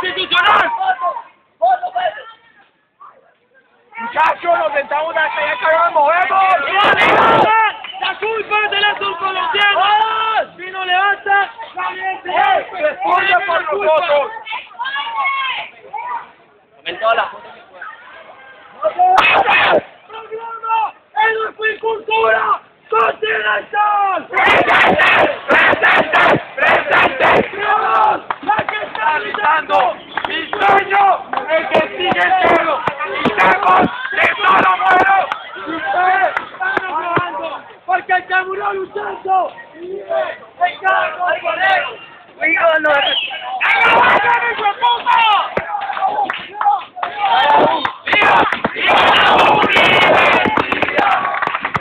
institucional! Muchachos, nos sentamos acá y acá nos movemos. ¡La culpa es de la subcolombiana! Si no levanta, ¡Responde por nosotros! Aumentó la foto. ¡Programa Educultura Continental! ¡Presente! ¡Presente! ¡Presente! ¡Dios! ¡La que está gritando! ¡Mi sueño es que sigue cielo! ¡Quitemos de todo muero! ¡Y ustedes están trabajando! ¡Porque el que murió luchando! ¡El cargo al poder! ¡Venga, vayan, hijo de puta! ¡Viva! ¡Viva la universidad!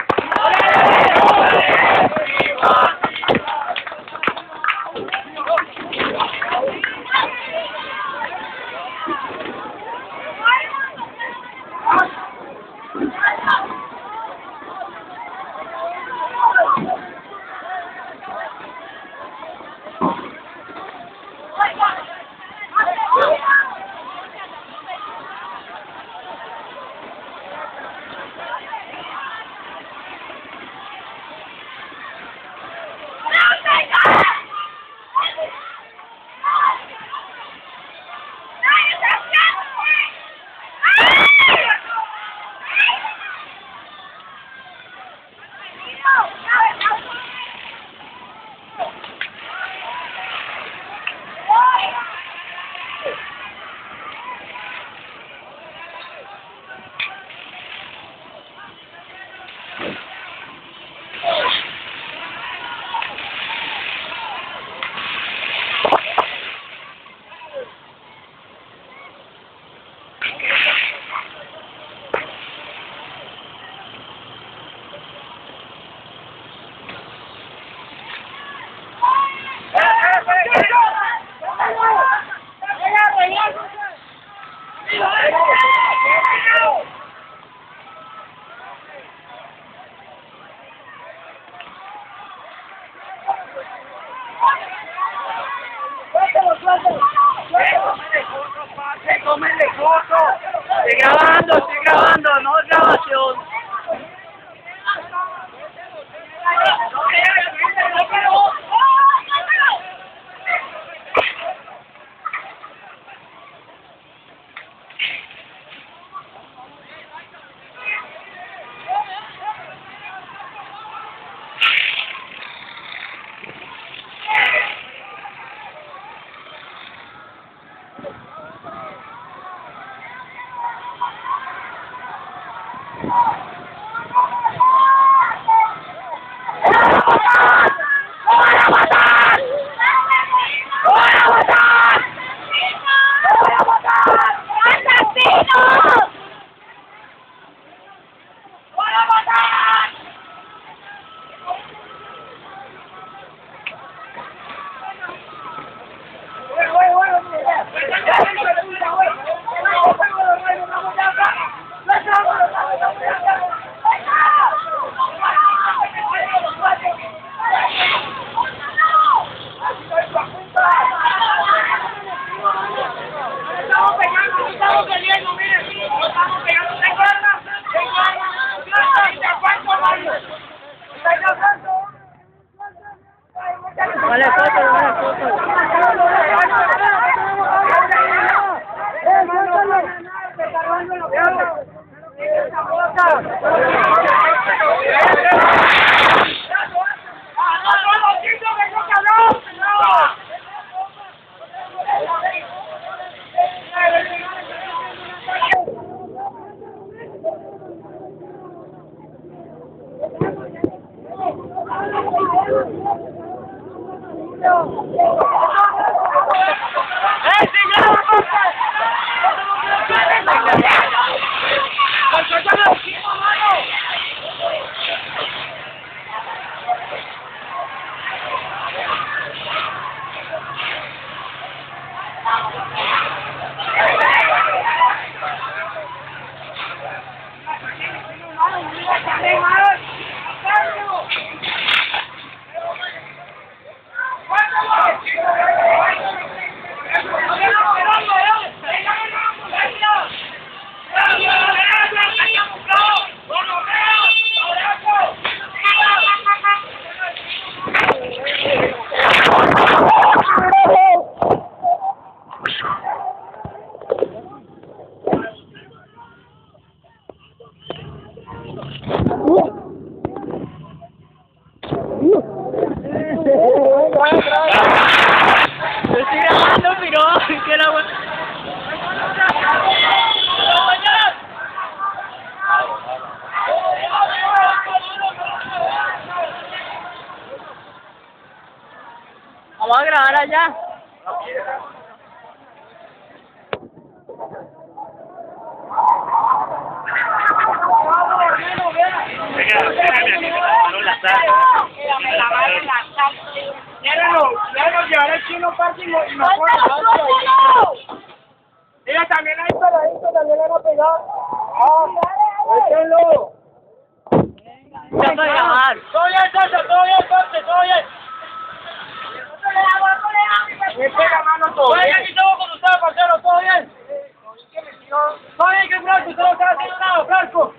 Estoy grabando, no grabación. Vale foto, vale foto. que el agua. Vamos a grabar allá. Quiero llevar el chino party y no ella también hay peladito, también le van a pegar. Échenlo. Ya puede grabar. Todo bien, Sasha, todo bien, Sasha, todo bien. Me pega mano todo bien. Aquí estamos con ustedes, parcero, todo bien. Todo bien, que Franco, usted no está haciendo nada, Franco.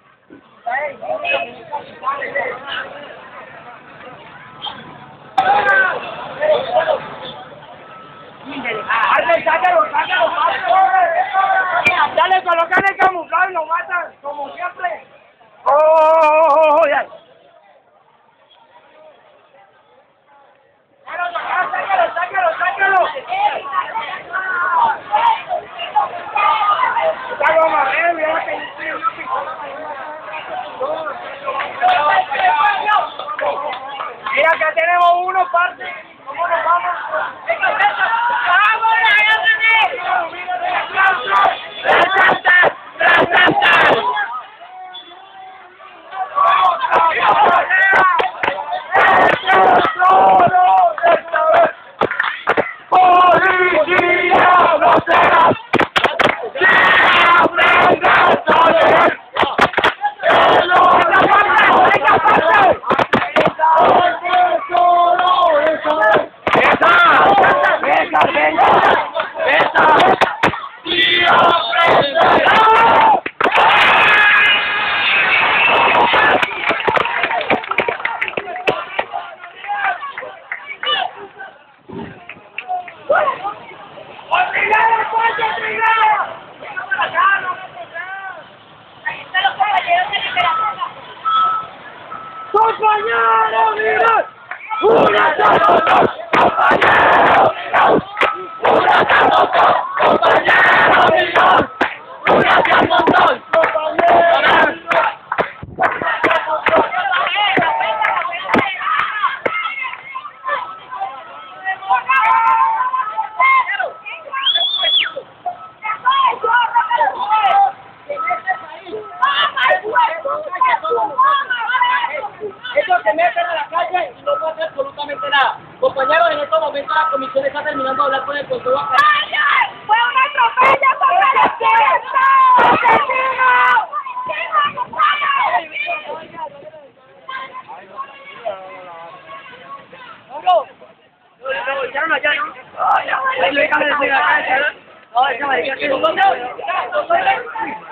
Sáquelo. Dale, colocan el camuflaje y lo matan, como siempre. Ya. Sáquelo. Sáquelo, Marrero, mira que mira que tenemos uno, parte. ¿Cómo nos vamos? ¡Compañero, mira! ¡Una dos, compañero, mira! ¡Una dos, compañero, mira! ¡Una dos, compañero! Ellos se meten a la calle y no pueden hacer absolutamente nada. Compañeros, en estos momentos la comisión está terminando de hablar con el Consejo Acá. ¡Fue un atropello contra la fiesta! ¡Asesino! Lo echaron allá, ¿no? Ay, déjame decir acá, ¿no? No, déjame decir.